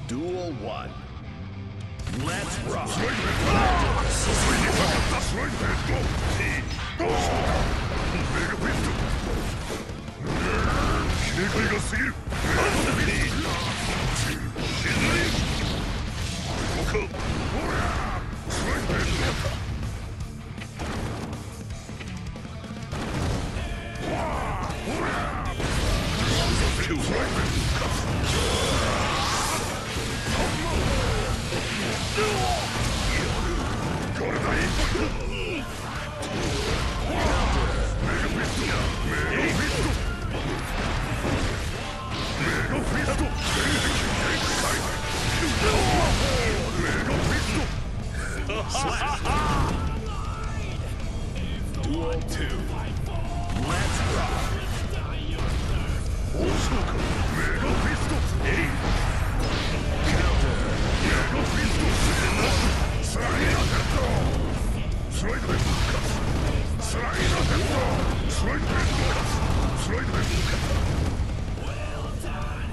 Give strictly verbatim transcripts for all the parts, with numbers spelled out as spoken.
Duel one. Let's rock. Duel two. Let's rock. Mega Fist. Hey. Counter. Mega Fist. Slide out that door. Slide back. Slide out that door. Slide back. Slide back. Well done.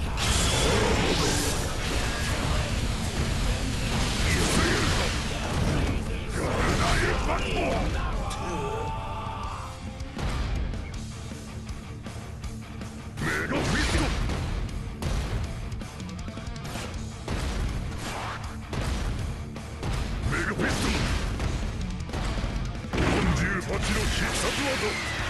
よんじゅうはちの必殺技